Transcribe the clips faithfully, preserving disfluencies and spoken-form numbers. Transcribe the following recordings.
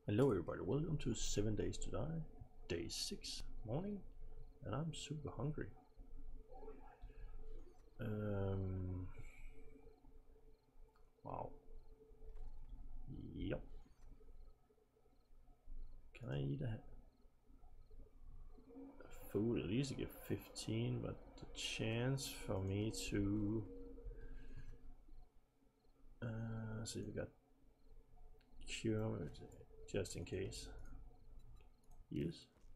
Hello everybody, welcome to seven days to die, day six, morning, and I'm super hungry. Um, wow. Yep. Can I eat a, a food? At least I get fifteen, but the chance for me to... Uh, see if we got cure just in case. Yes.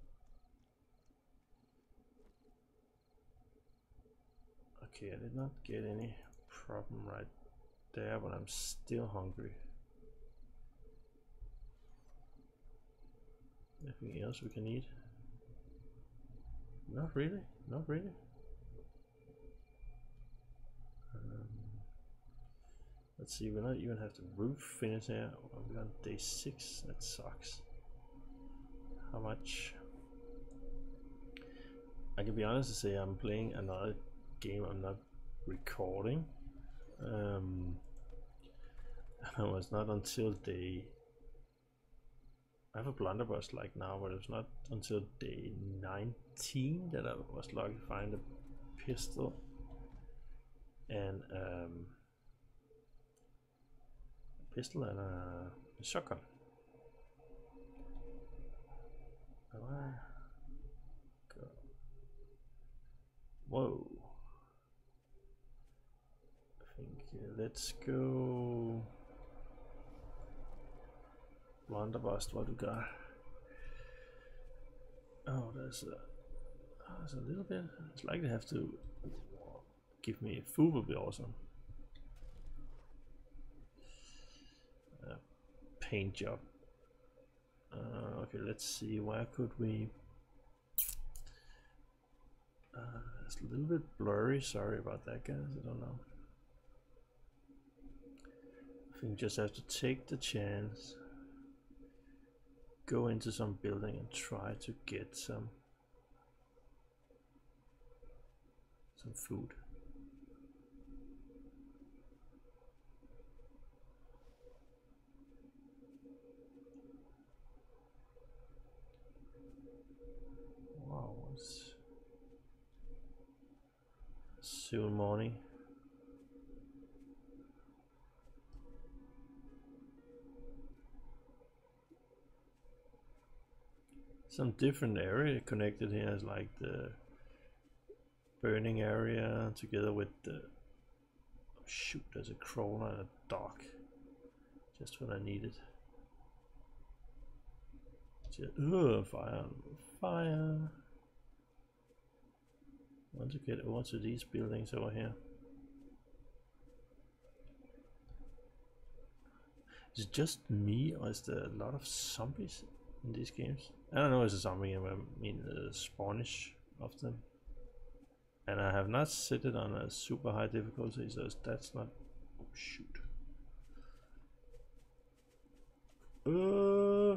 Okay, I did not get any problem right there, but I'm still hungry. Anything else we can eat? Not really, not really. Um, let's see, we not even have the roof finished here. We're on day six, that sucks. How much? I can be honest to say I'm playing another game I'm not recording. Um, it was not until day... I have a blunderbuss like now, but it was not until day nineteen that I was lucky to find a pistol and um, a pistol and a, a shotgun. Go. Whoa! I think uh, let's go. Blunderbuss, what do we got? Oh, there's a, oh, there's a little bit. It's like they have to give me food, would be awesome. Uh, paint job. Uh, okay, let's see. Where could we? Uh, it's a little bit blurry. Sorry about that, guys. I don't know. I think we just have to take the chance. Go into some building and try to get some some food. Wow, it's soon morning. Some different area connected here is like the burning area together with the... Oh shoot, there's a crawler and a dog. Just what I needed. Just, ugh, fire, fire. I want to get over to these buildings over here. Is it just me or is there a lot of zombies in these games? I don't know, it's a zombie game, I mean the spawnish of them. And I have not set it on a super high difficulty, so that's not... Oh shoot. Uh,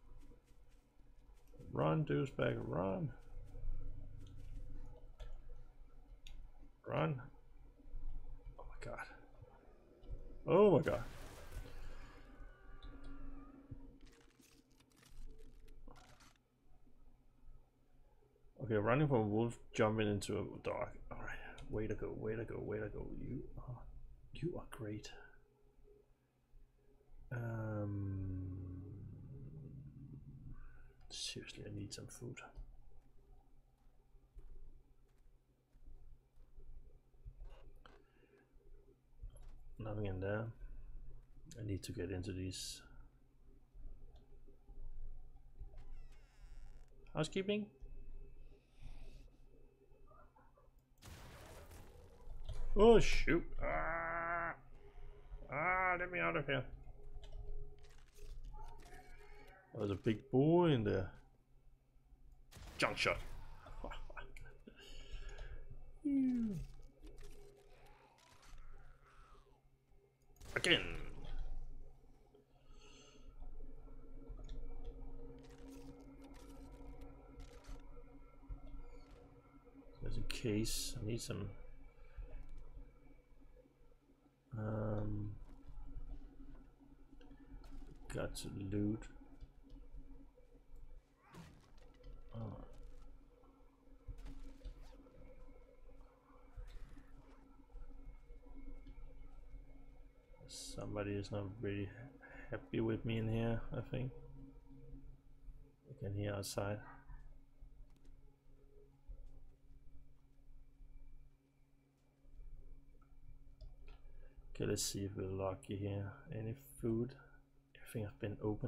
run, douchebag, run. Run. Oh my god. Oh my god. Okay, running from a wolf, jumping into a dog. Alright, way to go, way to go, way to go. You are, you are great. Um, seriously, I need some food. Nothing in there. I need to get into these. Housekeeping? Oh shoot! Ah! Ah! Let me out of here! There's a big boy in there. Junk shot. Again. There's a case. I need some. Um, got to loot. Somebody is not really happy with me in here, I think. I can hear outside. Okay, let's see if we're lucky here. Any food? Everything has been open.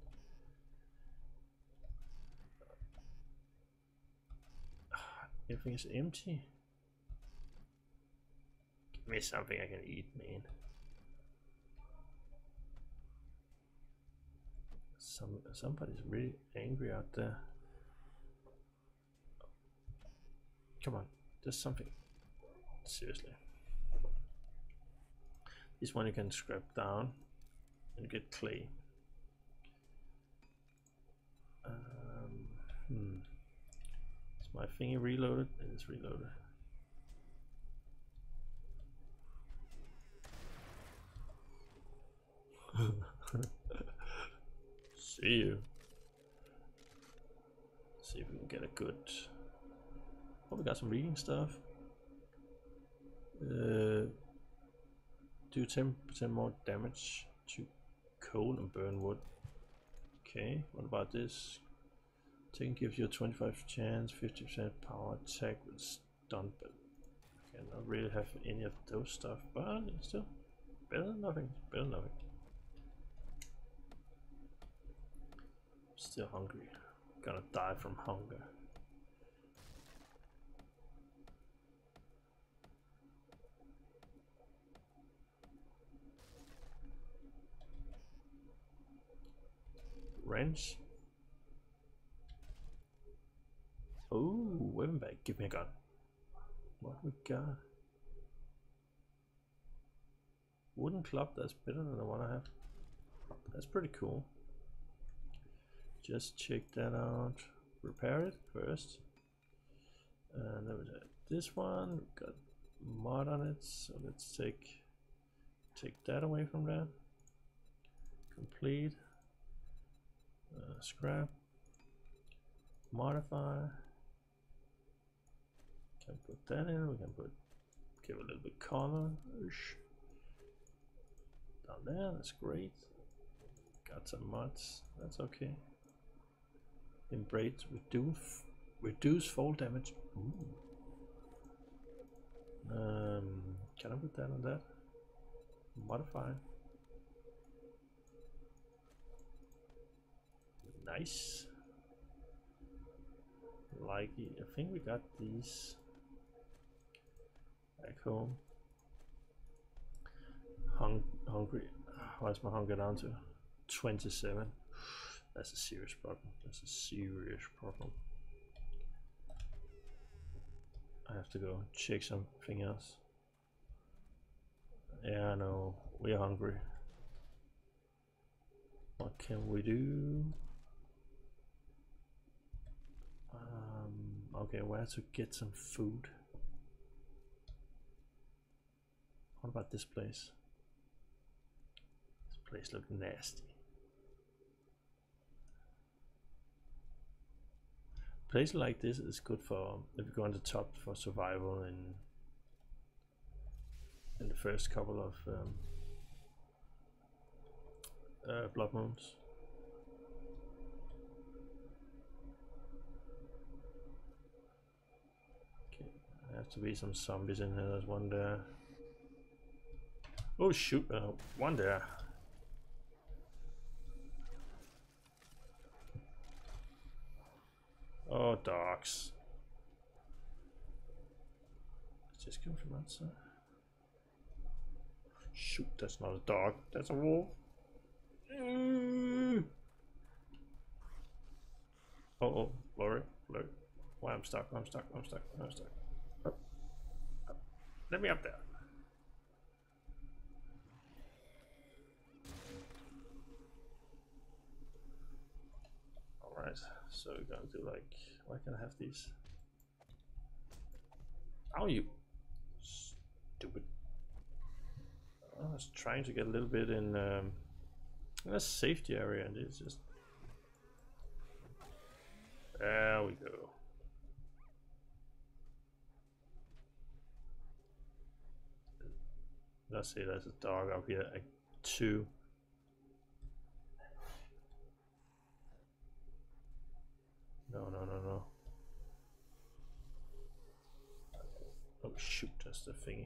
Everything is empty. Give me something I can eat, man. Some somebody's really angry out there. Come on, there's something. Seriously. This one you can scrap down and get clay. Um, hmm. Is my thingy reloaded? It is reloaded. See you. See if we can get a good. Oh, we got some reading stuff. Uh, do ten percent more damage to coal and burn wood. Okay, what about this? ten gives you a twenty-five chance, fifty percent power attack with stun, but I cannot really have any of those stuff, but it's still better than nothing. Better than nothing. Still hungry. Gonna die from hunger. Wrench. Oh, weapon bag. Give me a gun. What we got? Wooden club. That's better than the one I have. That's pretty cool. Just check that out. Repair it first. And then we have this one. We've got mud on it, so let's take take that away from that. Complete. Uh, scrap. Modify. Can put that in. We can put give a little bit color. Down there. That's great. Got some mods. That's okay. Embrace reduce reduce fall damage. Ooh. Um, can I put that on that? Modify. Nice. Like I think we got these back home. Hung hungry. Why's my hunger down to twenty-seven? That's a serious problem. That's a serious problem. I have to go check something else. Yeah, I know. We're hungry. What can we do? Um, okay, where to get some food? What about this place? This place looks nasty. Place like this is good for if you go on the top for survival in in the first couple of um, uh, blood moons. Okay, there have to be some zombies in here. There's one there. Oh shoot! Uh, one there. Oh, dogs. Just come from outside. Shoot, that's not a dog, that's a wolf. Mm. Oh, oh, blurry, blurry. Why I'm stuck, I'm stuck, I'm stuck, I'm stuck. Up, up. Let me up there. Alright, so we're gonna do like, why can't I have these? How are you? Stupid. I was trying to get a little bit in um, a safety area and it's just... There we go. Let's see, there's a dog up here. I two. No, no, no, no. Oh shoot, that's the thingy.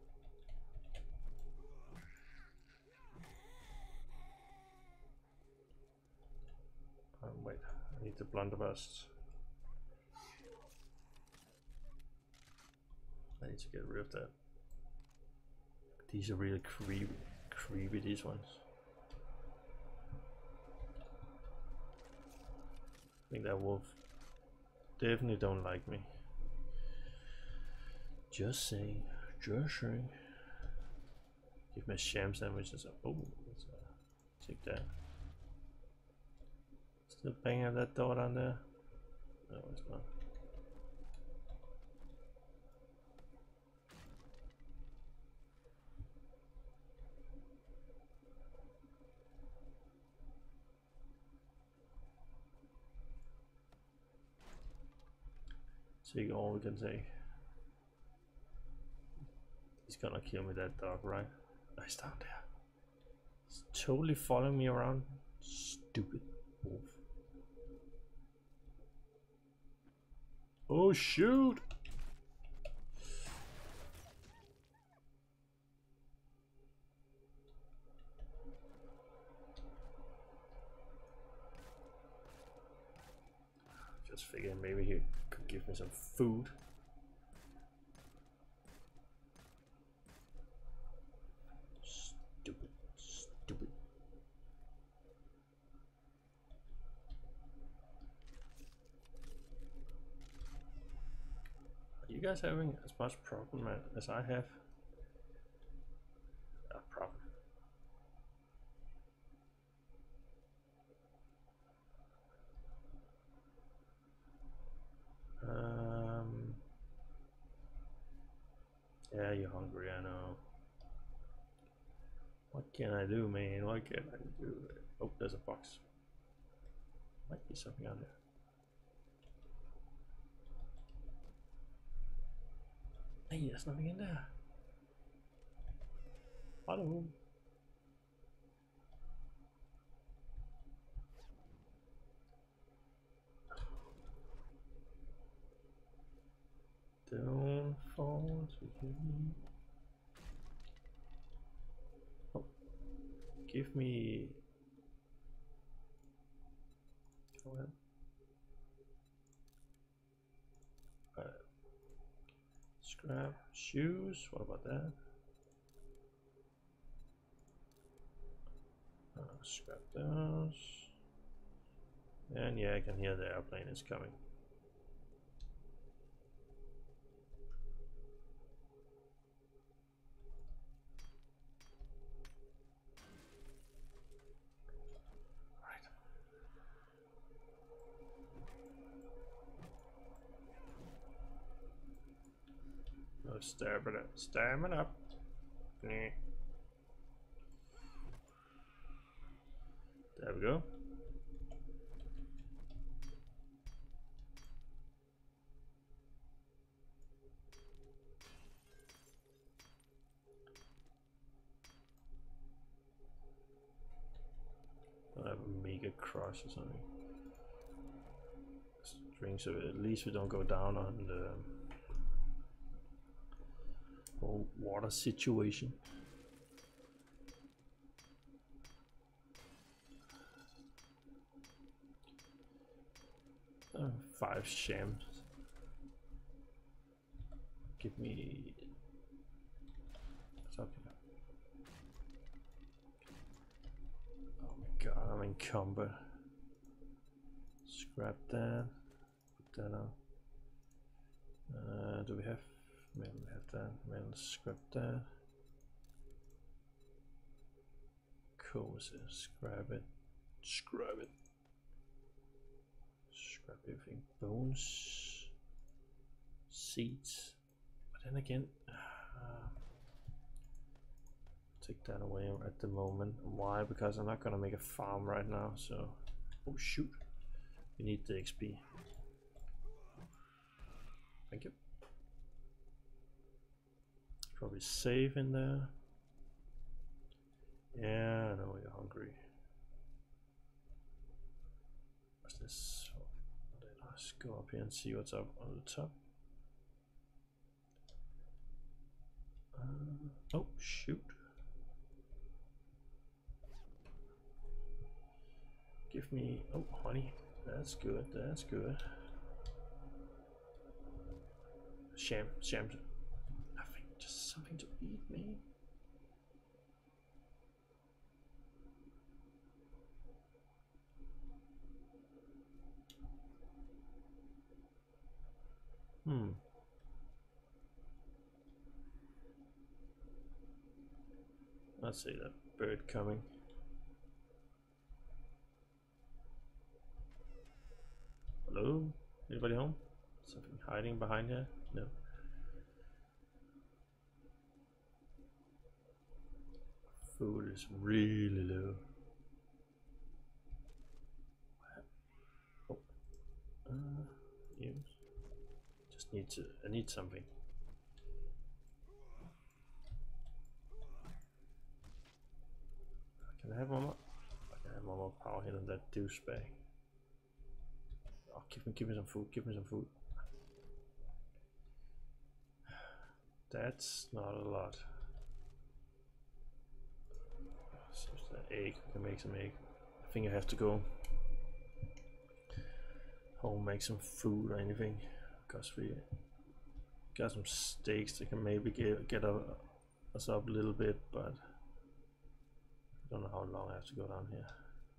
Um, wait, I need the blunderbuss. I need to get rid of that. These are really creepy, creepy, these ones. I think that wolf definitely don't like me. Just saying, just saying. Give me a sham sandwich. Oh, let's uh, take that. Still banging that door down there? No, it's not. Take all we can take. He's gonna kill me, that dog, right? Oh, he's down there. He's totally following me around. Stupid wolf. Oh shoot! Just figured maybe he could give me some food. Stupid, stupid. Are you guys having as much problem as I have? A problem. Um. Yeah, you're hungry, I know. What can I do, man? What can I do? Oh, there's a box. Might be something on there. Hey, there's nothing in there. Hello. Don't fall to me. Oh, give me. Go ahead. Uh, scrap shoes. What about that? Uh, scrap those. And yeah, I can hear the airplane is coming. No stamina. Stamina. Nah. There we go. Don't have a mega crush or something. String, so at least we don't go down on the whole water situation. Uh, five shams. Give me. What's up here? Oh my god, I'm encumbered. Scrap that. Put that on. Uh, do we have? Metal, we have that. Metal, scrap that. Cool, so scrap it. Scrap it. Scrap everything. Bones. Seeds. But then again, uh, take that away at the moment. Why? Because I'm not gonna make a farm right now, so. Oh shoot. We need the X P. Thank you. Probably save in there. Yeah, I know you're hungry. What's this? Let's go up here and see what's up on the top. Uh, oh, shoot. Give me, oh, honey. That's good, that's good. Sham, sham. Nothing, just something to eat, man. Hmm. Let's see that bird coming. Hello? Anybody home? Something hiding behind here? No. Food is really low. Oh. Uh, yes. Just need to, I need something. Can I have one more? I can have one more power hit on that douchebag. Oh, give me, give me some food, give me some food. That's not a lot. So the egg, we can make some egg. I think I have to go home, make some food or anything, because we got some steaks that can maybe get, get us up a little bit, but I don't know how long I have to go down here.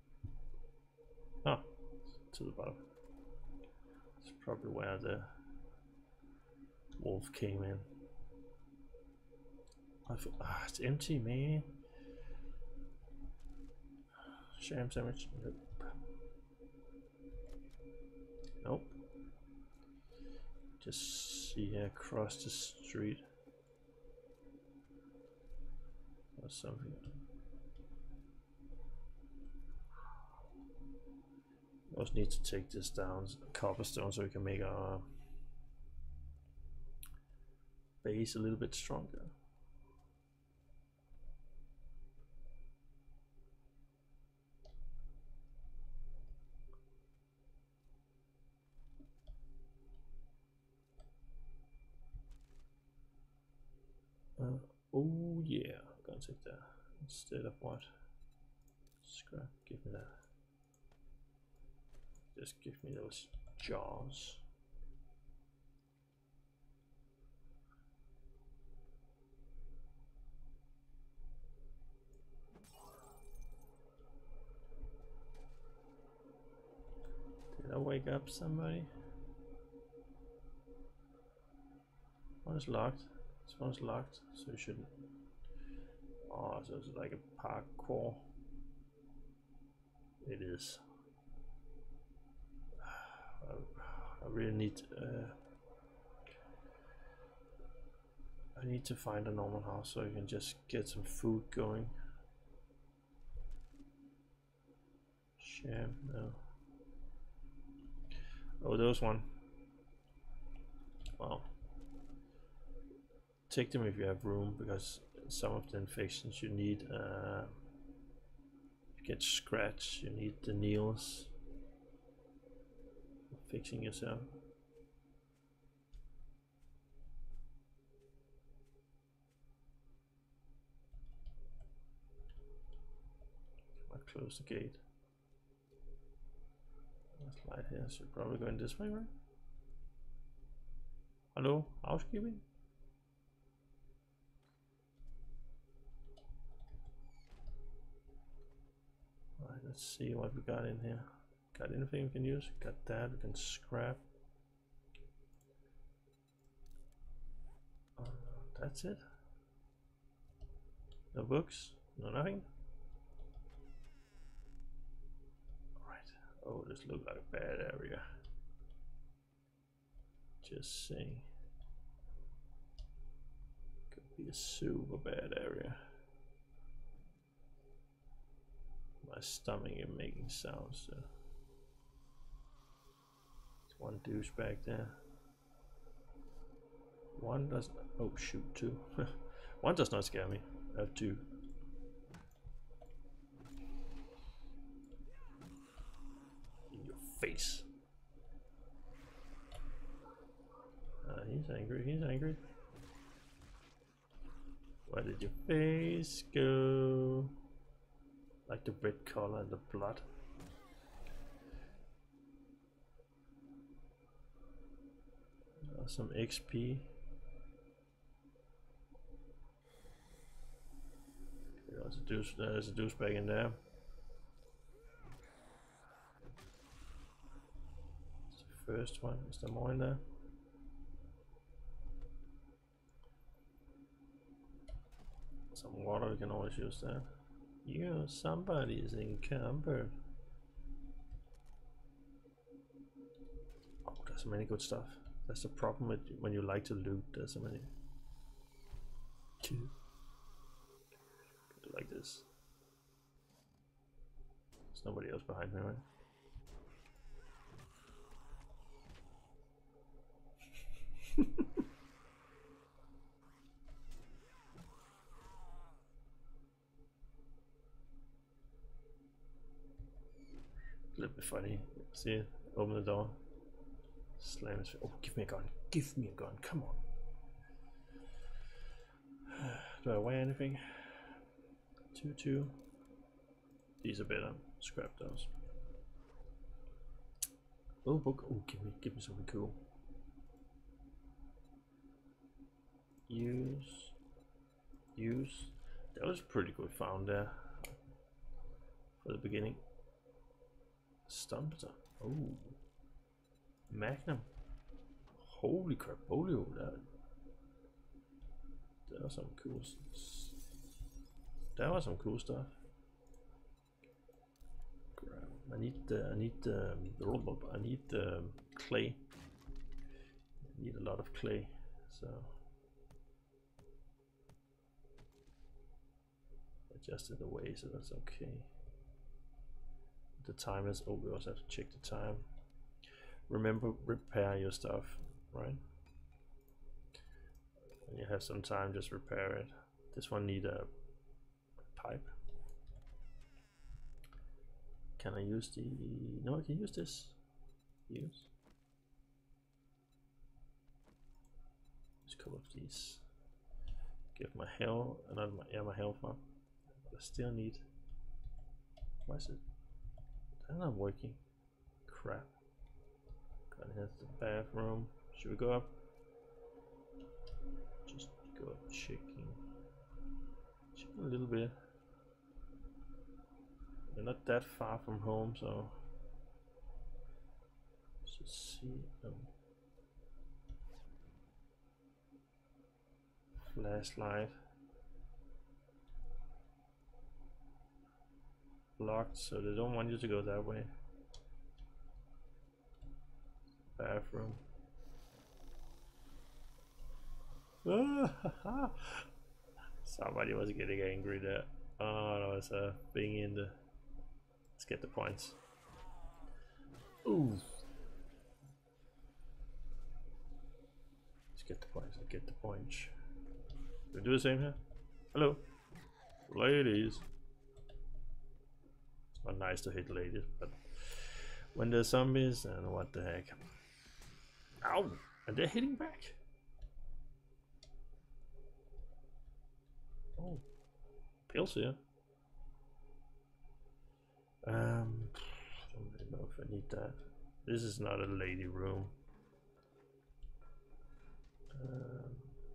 Oh, to the bottom. It's probably where the wolf came in. Ah, it's empty, man. Sham sandwich. Nope. Nope. Just see here across the street. Or something. We also need to take this down, cobblestone, so we can make our base a little bit stronger. Uh, oh yeah, I'm gonna take that instead of what? Scrap, give me that. Just give me those jars. Did I wake up somebody? One is locked. This one's locked, so you shouldn't. Oh, so it's like a parkour. It is. I really need. Uh, I need to find a normal house so I can just get some food going. Sham, no. Oh, there was one. Wow. Take them if you have room, because some of the infections you need. Uh, you get scratch. You need the nails. Fixing yourself. I'll close the gate. There's light here, so you're probably going this way, right? Hello, housekeeping? Alright, let's see what we got in here. Got anything we can use? Got that, we can scrap. Uh, that's it. No books, no nothing. Alright, oh, this looks like a bad area. Just saying. Could be a super bad area. My stomach is making sounds. So. There's one douchebag there. One does not. Oh shoot, two. One does not scare me. I have two. face. Uh, he's angry, he's angry. Where did your face go? Like the red color and the blood. Uh, some X P. There's a douche, there's a douchebag in there. It's the first one. Is there more in there? Some water, we can always use that. Yeah, somebody is encumbered. Oh, there's so many good stuff. That's the problem with when you like to loot. There's so many. Two. Like this. There's nobody else behind me, right? A little bit funny. See it? Open the door. Slam his face. Oh, give me a gun. Give me a gun. Come on. Do I weigh anything? Two, two. These are better. Scrap those. Oh, book. Oh, give me, give me something cool. Use. Use. That was pretty good found there. For the beginning. Stumper. Oh. Magnum. Holy crap. Holy, holy. That, that was some cool stuff. That was some cool stuff. I need the, I need the, um, I need the um, clay. I need a lot of clay, so adjusted away, so that's okay. The time is, oh, we also have to check the time. Remember, repair your stuff, right? When you have some time, just repair it. This one need a pipe. Can I use the, no, I can use this. Use. Just a couple of these. Give my health, not my, yeah, my health up. But I still need, why is it, that's not working. Crap. Gonna hit the bathroom. Should we go up? Just go up checking. Checking a little bit. We're not that far from home, so let's just see. Um, flashlight locked, so they don't want you to go that way. Bathroom. Somebody was getting angry there. Oh, that was a thing in the. Let's get the points. Ooh. Let's get the points. Let's get the points. We do the same here. Hello, ladies. It's not nice to hit ladies, but when there's zombies, and what the heck? Ow! And they're hitting back. Oh, pills here. Um, I don't really know if I need that. This is not a lady room. Um,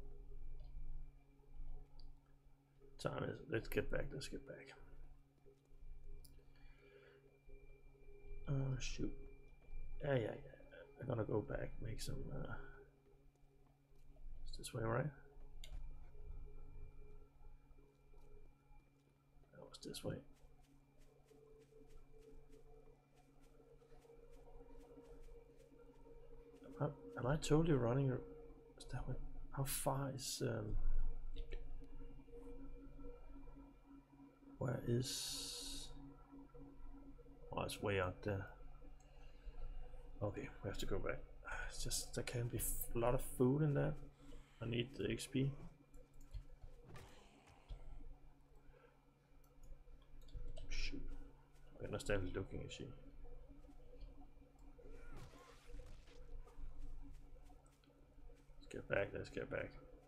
time is. Let's get back. Let's get back. Oh shoot! Yeah, yeah, yeah. I'm gonna go back. Make some. Uh, it's this way, right? That was this way. Am I, am I totally running? Or is that way? How far is? Um, where is? Oh, it's way out there. Okay, we have to go back. It's just there can be a lot of food in there. I need the X P. Shoot. I'm gonna start looking at you. get back, let's get back.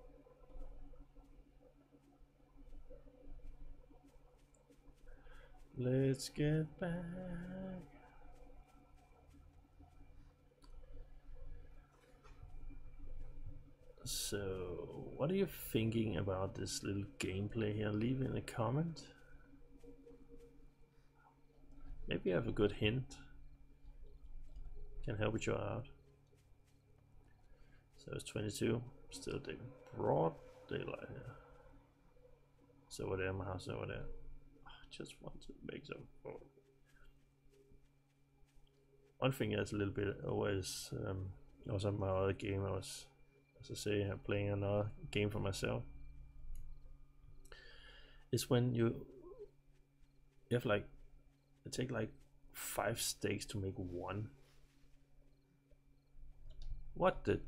Let's get back. So, what are you thinking about this little gameplay here? Leave in a comment. Maybe I have a good hint. Can help each other out. So it's twenty-two. Still the broad daylight here. So over there, my house over there. I just want to make some. One thing that's a little bit always um, also my other game. I was, as I say, I'm playing another game for myself. Is when you you have like it take like five steaks to make one. What the?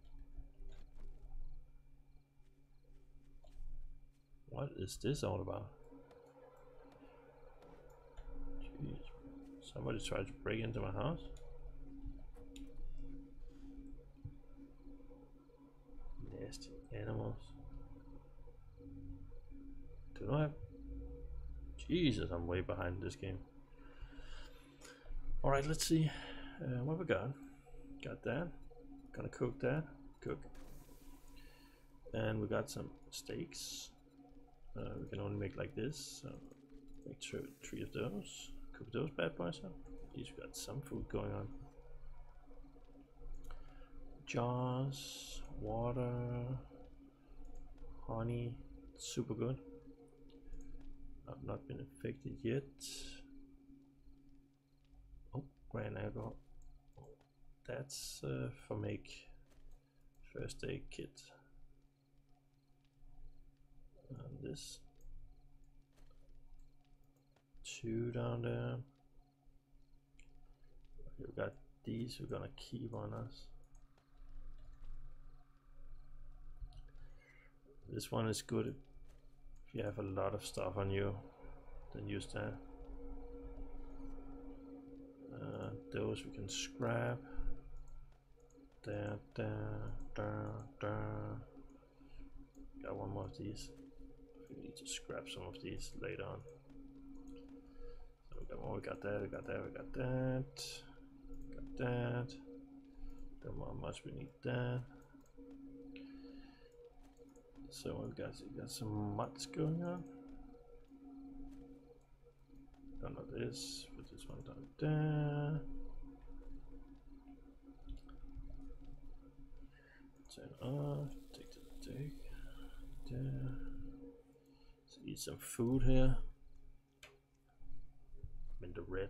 What is this all about? Jeez. Somebody tried to break into my house? Nasty animals. Do I have... Jesus, I'm way behind this game. Alright, let's see uh, what we got. Got that. Gonna cook that. Cook. And we got some steaks. Uh, we can only make like this. So make sure three of those. Cook those bad boys up. At least we got some food going on. Jars, water, honey. Super good. I've not been infected yet. Oh, grand alcohol. That's uh, for make first aid kit. And this two down there. Okay, we got these we're gonna keep on us. This one is good if you have a lot of stuff on you, then use that. Uh, those we can scrap. There, there, there, there. Got one more of these. We need to scrap some of these later on. So we got one, we got that, we got that, we got that. Got that. Don't know how much we need that. So we got, we got some mutts going on. Don't know this, put this one down there. Turn off, take the take. There. Let's eat some food here. I'm in the red.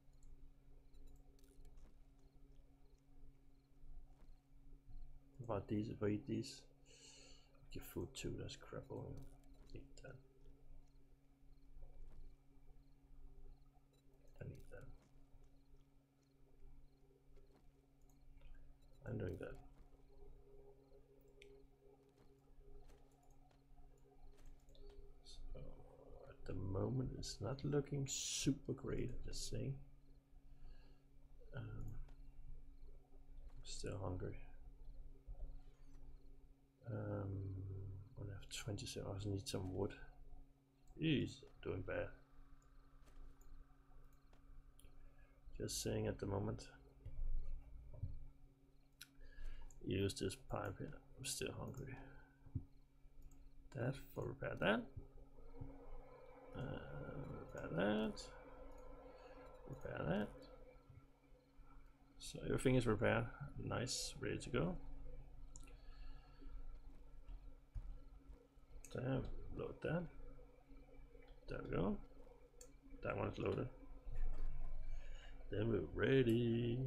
What about these? If I eat these, get food too. That's crap. Oh, eat that. I need that. I'm doing that. The moment it's not looking super great, just saying. Um, still hungry. Um, I have twenty-seven. I need some wood. He's doing bad. Just saying at the moment. Use this pipe here. I'm still hungry. That for repair that. Uh, repair that, repair that. So everything is repaired, nice, ready to go. There, load that. There we go. That one's loaded. Then we're ready.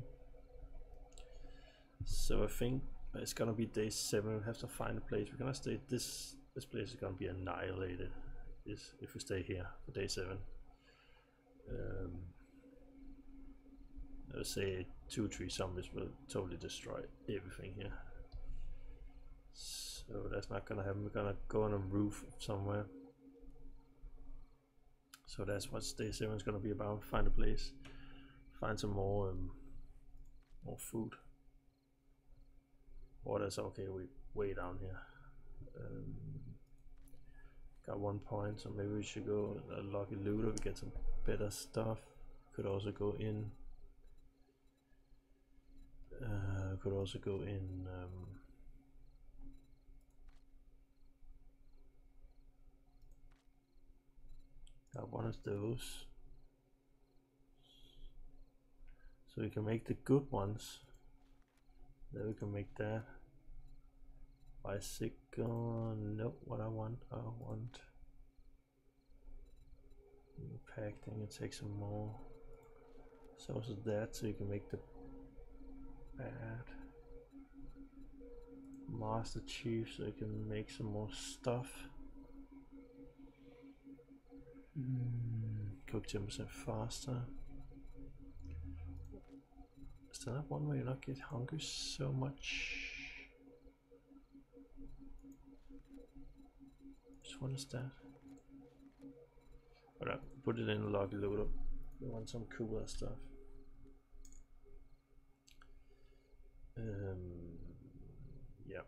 So I think it's gonna be day seven. We have to find a place. We're gonna stay. This this place is gonna be annihilated. Is if we stay here for day seven. Um, I would say two, three zombies will totally destroy everything here. So that's not gonna happen. We're gonna go on a roof somewhere. So that's what day seven is gonna be about. Find a place, find some more, um, more food. Water's okay. We way down here. Um, got one point, so maybe we should go a lucky looter. We get some better stuff. Could also go in. Uh, could also go in. Um, got one of those, so we can make the good ones. Then we can make that. Bicycle, nope, what I want, I want impacting and take some more sources of that, so you can make the bad. Master Chief, so you can make some more stuff. Mm, cook ten percent faster. Is there not one where you not get hungry so much? Which one is that? But I put it in a log loader. We want some cooler stuff. Um, yeah.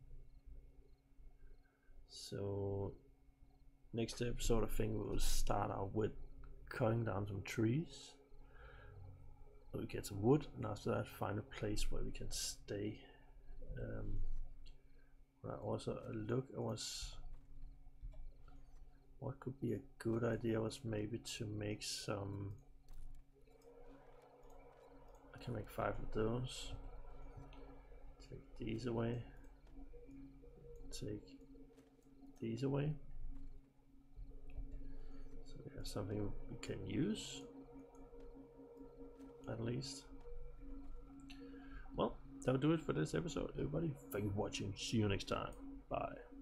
So next episode, I think we will start out with cutting down some trees. So we get some wood, and after that, find a place where we can stay. Um, I also look. I was. What could be a good idea was maybe to make some. I can make five of those. Take these away. Take these away. So we have something we can use. At least. Well, that'll do it for this episode, everybody. Thank you for watching. See you next time. Bye.